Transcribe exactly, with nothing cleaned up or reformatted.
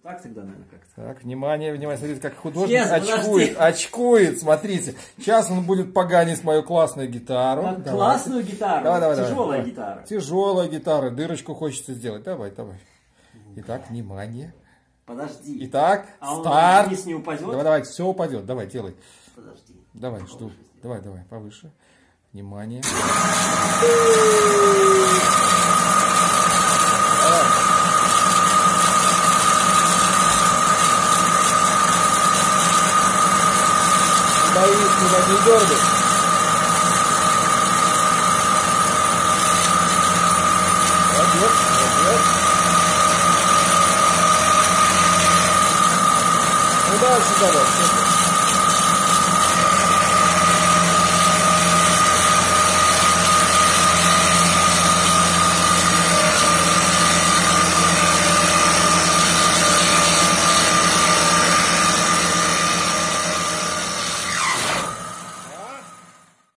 Так всегда, наверное, как-то. Так, внимание, внимание, смотрите, как художник Yes, очкует, очкует, смотрите. Сейчас он будет поганить мою классную гитару. А, классную гитару? Давай, давай, Тяжелая давай. гитара. Тяжелая гитара, дырочку хочется сделать. Давай, давай. Итак, внимание. Подожди. Итак, а старт. Он вниз не упадет? Давай, давай, все упадет. Давай, делай. Подожди. Давай, жду. Давай, давай, повыше. Внимание. Давай. Боись, не, не дергай. Молодец, молодец. Ну дальше давай.